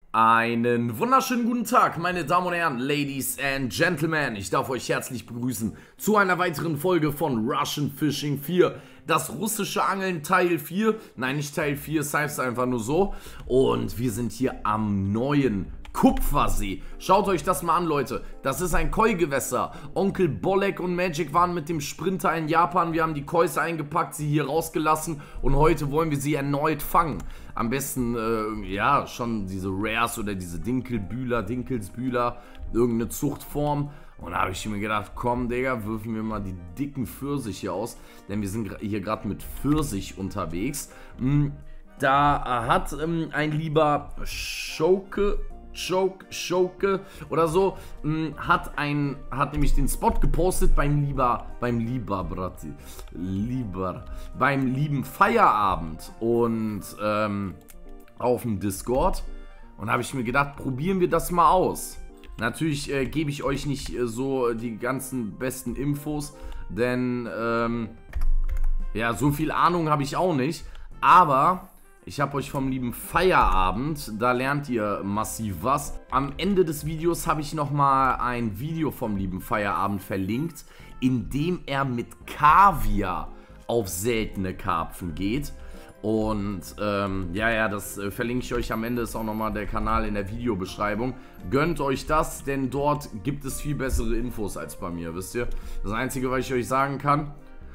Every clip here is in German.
Einen wunderschönen guten Tag, meine Damen und Herren, Ladies and Gentlemen. Ich darf euch herzlich begrüßen zu einer weiteren Folge von Russian Fishing 4. Das russische Angeln Teil 4. Nein, nicht Teil 4, es heißt einfach nur so. Und wir sind hier am neuen Kupfersee. Schaut euch das mal an, Leute. Das ist ein Koi-Gewässer. Onkel Bolek und Magic waren mit dem Sprinter in Japan. Wir haben die Kois eingepackt, sie hier rausgelassen. Und heute wollen wir sie erneut fangen. Am besten, ja, schon diese Rares oder diese Dinkelsbühler, irgendeine Zuchtform. Und da habe ich mir gedacht, komm, Digga, wirfen wir mal die dicken Pfirsiche aus. Denn wir sind hier gerade mit Pfirsich unterwegs. Da hat ein lieber Schoke oder so, hat nämlich den Spot gepostet beim lieben Feierabend und auf dem Discord. Und habe ich mir gedacht, probieren wir das mal aus. Natürlich gebe ich euch nicht so die ganzen besten Infos, denn ja, so viel Ahnung habe ich auch nicht, aber ich habe euch vom lieben Feierabend, da lernt ihr massiv was. Am Ende des Videos habe ich nochmal ein Video vom lieben Feierabend verlinkt, in dem er mit Kaviar auf seltene Karpfen geht. Und ja, das verlinke ich euch am Ende, ist auch nochmal der Kanal in der Videobeschreibung. Gönnt euch das, denn dort gibt es viel bessere Infos als bei mir, wisst ihr? Das Einzige, was ich euch sagen kann...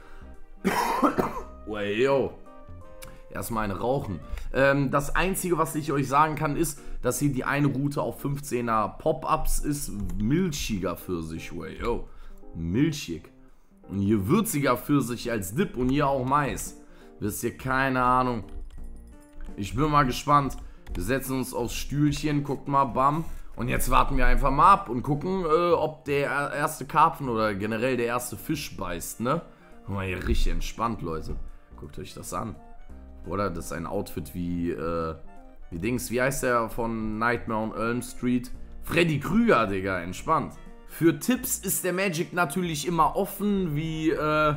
Yo. Erstmal eine rauchen. Das Einzige, was ich euch sagen kann, ist, dass hier die eine Route auf 15er Pop-Ups ist. Milchiger Pfirsich, yo. Milchig. Und hier würziger Pfirsich als Dip und hier auch Mais. Wisst ihr, keine Ahnung. Ich bin mal gespannt. Wir setzen uns aufs Stühlchen, guckt mal, bam. Und jetzt warten wir einfach mal ab und gucken, ob der erste Karpfen oder generell der erste Fisch beißt, ne? Guck mal, hier richtig entspannt, Leute. Guckt euch das an. Oder das ist ein Outfit wie Dings, wie heißt der von Nightmare on Elm Street? Freddy Krüger, Digga, entspannt. Für Tipps ist der Magic natürlich immer offen wie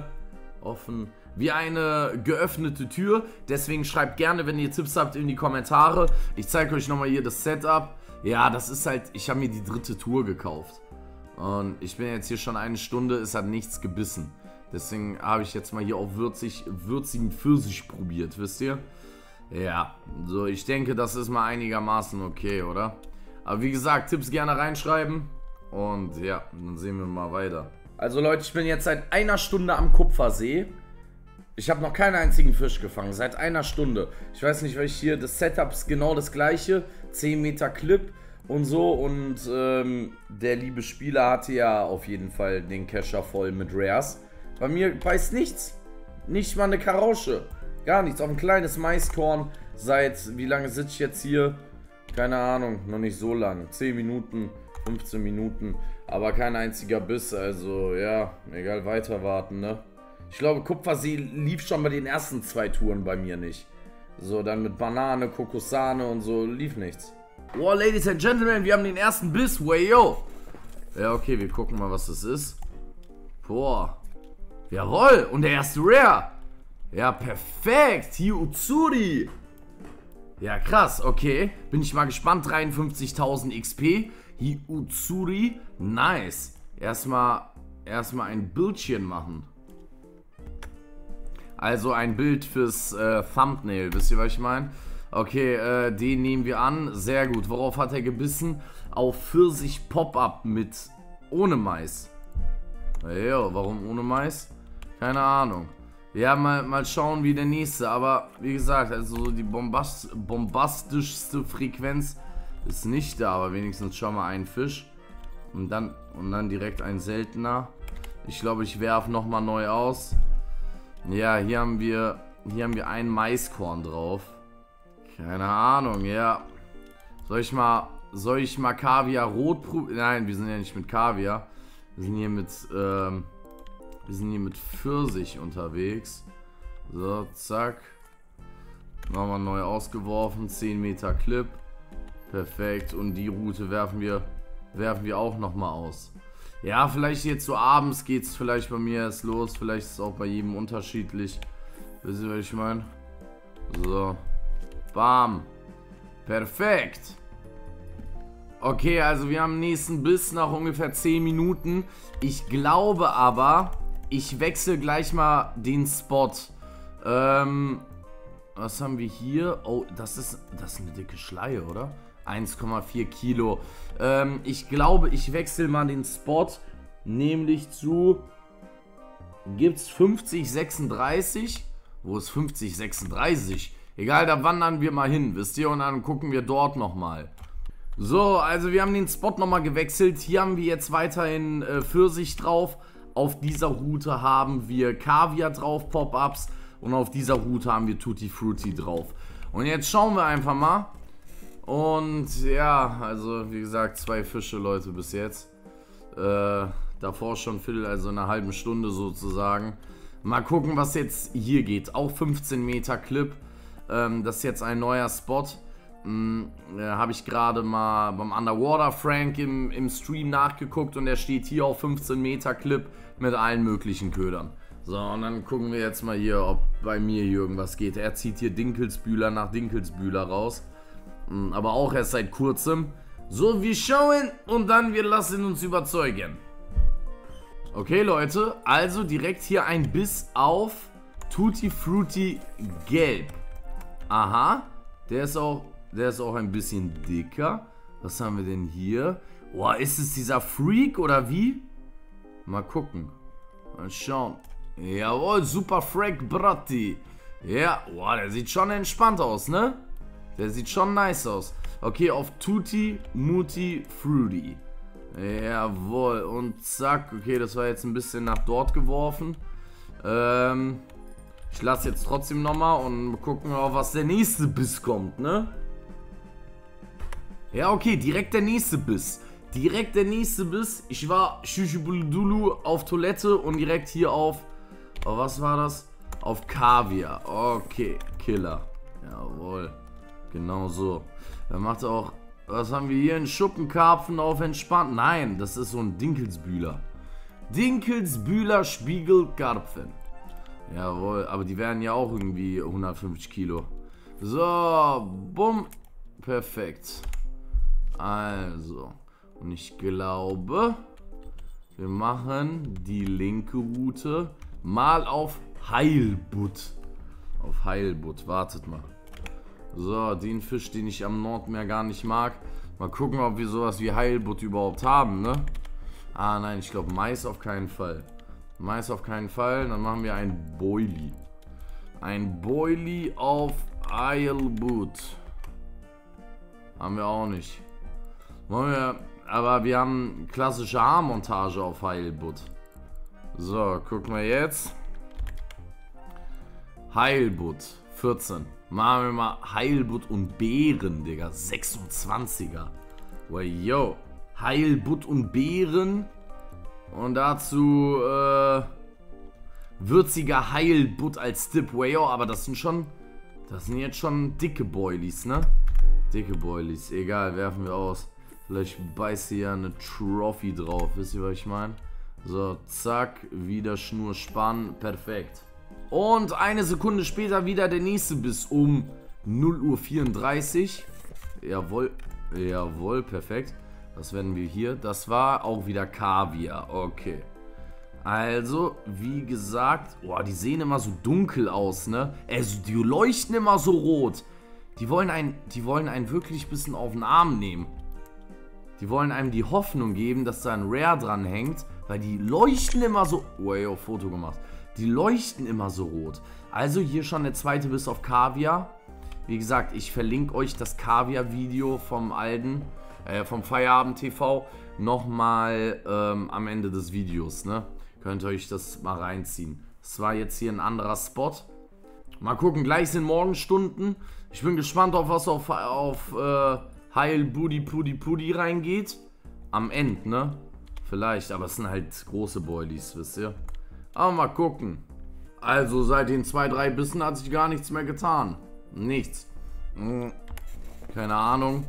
eine geöffnete Tür. Deswegen schreibt gerne, wenn ihr Tipps habt, in die Kommentare. Ich zeige euch nochmal hier das Setup. Ja, das ist halt, ich habe mir die dritte Tour gekauft. Und ich bin jetzt hier schon eine Stunde, es hat nichts gebissen. Deswegen habe ich jetzt mal hier auf würzigen Pfirsich probiert, wisst ihr? Ja, so ich denke, das ist mal einigermaßen okay, oder? Aber wie gesagt, Tipps gerne reinschreiben. Und ja, dann sehen wir mal weiter. Also Leute, ich bin jetzt seit einer Stunde am Kupfersee. Ich habe noch keinen einzigen Fisch gefangen, seit einer Stunde. Ich weiß nicht, weil ich hier, das Setup ist genau das gleiche. 10 Meter Clip und so. Und der liebe Spieler hatte ja auf jeden Fall den Kescher voll mit Rares. Bei mir beißt nichts. Nicht mal eine Karausche. Gar nichts. Auf ein kleines Maiskorn. Seit, wie lange sitze ich jetzt hier? Keine Ahnung. Noch nicht so lang. 10 Minuten, 15 Minuten. Aber kein einziger Biss. Also, ja. Egal, weiter warten, ne? Ich glaube, Kupfersee lief schon bei den ersten 2 Touren bei mir nicht. So, dann mit Banane, Kokossahne und so. Lief nichts. Oh, Ladies and Gentlemen, wir haben den ersten Biss. Wayo. Ja, okay, wir gucken mal, was das ist. Boah. Jawohl, und der erste Rare. Ja, perfekt. Hier Utsuri. Ja, krass, okay. Bin ich mal gespannt. 53.000 XP. Hier Utsuri. Nice. Erstmal ein Bildchen machen. Also ein Bild fürs Thumbnail. Wisst ihr, was ich meine? Okay, den nehmen wir an. Sehr gut. Worauf hat er gebissen? Auf Pfirsich Pop-Up mit ohne Mais. Ja, warum ohne Mais? Keine Ahnung. Ja, mal schauen, wie der nächste. Aber wie gesagt, also die bombastischste Frequenz ist nicht da. Aber wenigstens schon mal einen Fisch. Und dann direkt ein seltener. Ich glaube, ich werfe nochmal neu aus. Ja, hier haben wir ein Maiskorn drauf. Keine Ahnung, ja. Soll ich mal Kaviar rot probieren? Nein, wir sind ja nicht mit Kaviar. Wir sind hier mit Pfirsich unterwegs. So, zack. Nochmal neu ausgeworfen. 10 Meter Clip. Perfekt. Und die Route werfen wir auch nochmal aus. Ja, vielleicht jetzt so abends geht es vielleicht bei mir erst los. Vielleicht ist es auch bei jedem unterschiedlich. Wisst ihr, was ich meine? So. Bam. Perfekt. Okay, also wir haben den nächsten Biss nach ungefähr 10 Minuten. Ich glaube aber, ich wechsle gleich mal den Spot. Was haben wir hier? Oh, das ist eine dicke Schleie, oder? 1,4 Kilo. Ich glaube, ich wechsle mal den Spot, nämlich zu... Gibt's 50,36? Wo ist 50,36? Egal, da wandern wir mal hin, wisst ihr? Und dann gucken wir dort nochmal. So, also wir haben den Spot nochmal gewechselt. Hier haben wir jetzt weiterhin Pfirsich drauf. Auf dieser Route haben wir Kaviar drauf, Pop-Ups. Und auf dieser Route haben wir Tutti Frutti drauf. Und jetzt schauen wir einfach mal. Und ja, also wie gesagt, 2 Fische, Leute, bis jetzt. Davor schon also in einer halben Stunde sozusagen. Mal gucken, was jetzt hier geht. Auch 15 Meter Clip. Das ist jetzt ein neuer Spot. Habe ich gerade mal beim Underwater Frank im Stream nachgeguckt. Und der steht hier auf 15 Meter Clip mit allen möglichen Ködern. So, und dann gucken wir jetzt mal hier, ob bei mir hier irgendwas geht. Er zieht hier Dinkelsbühler nach Dinkelsbühler raus. Aber auch erst seit kurzem. So, wir schauen und dann wir lassen uns überzeugen. Okay, Leute, also direkt hier ein Biss auf Tutti Frutti Gelb. Aha, der ist auch ein bisschen dicker. Was haben wir denn hier? Boah, ist es dieser Freak oder wie? Mal gucken. Mal schauen. Jawohl, Super Freak Bratti. Ja, boah, der sieht schon entspannt aus, ne? Der sieht schon nice aus. Okay, auf Tutti Mutti Fruity. Jawohl, und zack. Okay, das war jetzt ein bisschen nach dort geworfen. Ich lasse jetzt trotzdem nochmal und gucken, auf was der nächste Biss kommt, ne? Ja, okay, direkt der nächste Biss. Direkt der nächste Biss. Ich war Shushubuldulu auf Toilette und direkt hier auf... Oh, was war das? Auf Kaviar. Okay, Killer. Jawohl. Genau so. Er macht auch... Was haben wir hier? Ein Schuppenkarpfen auf entspannt. Nein, das ist so ein Dinkelsbühler. Dinkelsbühler Spiegelkarpfen. Jawohl, aber die werden ja auch irgendwie 150 Kilo. So, bumm. Perfekt. Also. Und ich glaube, wir machen die linke Route mal auf Heilbutt. Auf Heilbutt, wartet mal. So, den Fisch, den ich am Nordmeer gar nicht mag. Mal gucken, ob wir sowas wie Heilbutt überhaupt haben, ne? Ah, nein, ich glaube Mais auf keinen Fall. Mais auf keinen Fall. Dann machen wir ein Boilie. Ein Boilie auf Heilbutt. Haben wir auch nicht. Wollen wir... Aber wir haben klassische Haarmontage auf Heilbutt. So, gucken wir jetzt. Heilbutt, 14. Machen wir mal Heilbutt und Beeren, Digga. 26er. Well, yo. Heilbutt und Beeren. Und dazu würziger Heilbutt als Dip. Well, yo, aber das sind jetzt schon dicke Boilies, ne? Dicke Boilies. Egal, werfen wir aus. Vielleicht beißt hier eine Trophy drauf. Wisst ihr, was ich meine? So, zack. Wieder Schnurspann. Perfekt. Und eine Sekunde später wieder der nächste Biss um 0:34 Uhr. Jawohl. Jawohl, perfekt. Was werden wir hier? Das war auch wieder Kaviar. Okay. Also, wie gesagt. Boah, die sehen immer so dunkel aus, ne? Also, die leuchten immer so rot. Die wollen einen wirklich ein bisschen auf den Arm nehmen. Die wollen einem die Hoffnung geben, dass da ein Rare dran hängt. Weil die leuchten immer so... Oh, ey, auf Foto gemacht. Die leuchten immer so rot. Also hier schon der zweite Biss auf Kaviar. Wie gesagt, ich verlinke euch das Kaviar-Video vom Alden, vom Feierabend TV, nochmal am Ende des Videos, ne? Könnt ihr euch das mal reinziehen. Das war jetzt hier ein anderer Spot. Mal gucken, gleich sind Morgenstunden. Ich bin gespannt, auf was auf Heil Budi Pudi Pudi reingeht. Am Ende, ne? Vielleicht, aber es sind halt große Boilies, wisst ihr? Aber mal gucken. Also seit den 2, 3 Bissen hat sich gar nichts mehr getan. Nichts. Keine Ahnung.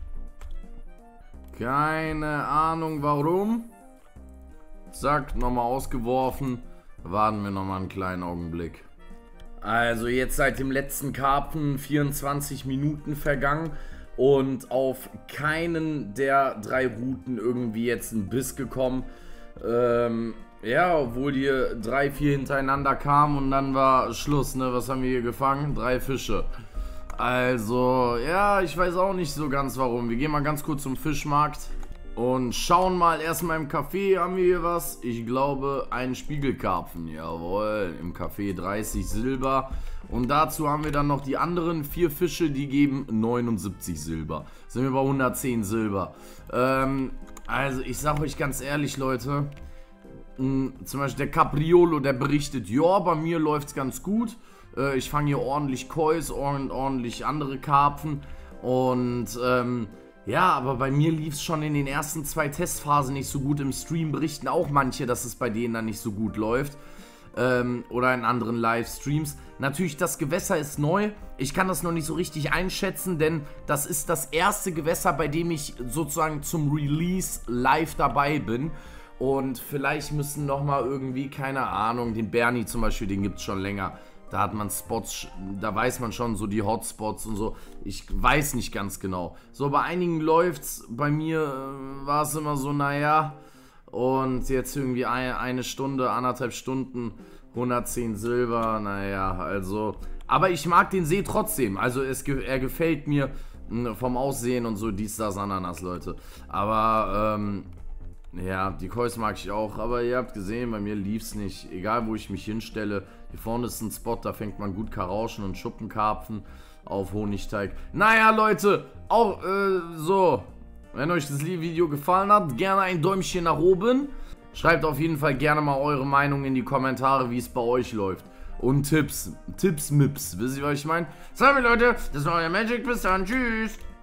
Keine Ahnung warum. Zack, nochmal ausgeworfen. Warten wir nochmal einen kleinen Augenblick. Also jetzt seit dem letzten Karpfen 24 Minuten vergangen. und auf keinen der 3 Routen irgendwie jetzt ein Biss gekommen. Ja, obwohl die 3, 4 hintereinander kamen und dann war Schluss, ne? Was haben wir hier gefangen? 3 Fische. Also, ja, ich weiß auch nicht so ganz warum. Wir gehen mal ganz kurz zum Fischmarkt und schauen mal. Erstmal im Café haben wir hier was. Ich glaube, einen Spiegelkarpfen. Jawohl, im Café 30 Silber. Und dazu haben wir dann noch die anderen 4 Fische, die geben 79 Silber. Sind wir bei 110 Silber. Also, ich sag euch ganz ehrlich, Leute. Zum Beispiel der Capriolo, der berichtet, ja, bei mir läuft es ganz gut. Ich fange hier ordentlich Kois und ordentlich andere Karpfen. Und ja, aber bei mir lief es schon in den ersten 2 Testphasen nicht so gut. Im Stream berichten auch manche, dass es bei denen dann nicht so gut läuft. Oder in anderen Livestreams. Natürlich, das Gewässer ist neu. Ich kann das noch nicht so richtig einschätzen, denn das ist das erste Gewässer, bei dem ich sozusagen zum Release live dabei bin. Und vielleicht müssen nochmal irgendwie, keine Ahnung, den Bernie zum Beispiel, den gibt es schon länger. Da hat man Spots, da weiß man schon so die Hotspots und so. Ich weiß nicht ganz genau. So, bei einigen läuft's. Bei mir war es immer so, naja. Und jetzt irgendwie eine Stunde, 1,5 Stunden, 110 Silber, naja, also. Aber ich mag den See trotzdem. Also er gefällt mir vom Aussehen und so, dies, das, Ananas, Leute. Aber, ja, die Kois mag ich auch, aber ihr habt gesehen, bei mir lief's nicht. Egal, wo ich mich hinstelle. Hier vorne ist ein Spot, da fängt man gut Karauschen und Schuppenkarpfen auf Honigteig. Naja, Leute, auch so. Wenn euch das Video gefallen hat, gerne ein Däumchen nach oben. Schreibt auf jeden Fall gerne mal eure Meinung in die Kommentare, wie es bei euch läuft. Und Tipps, Mips, wisst ihr, was ich meine? So, Leute, das war euer Magic, bis dann, tschüss.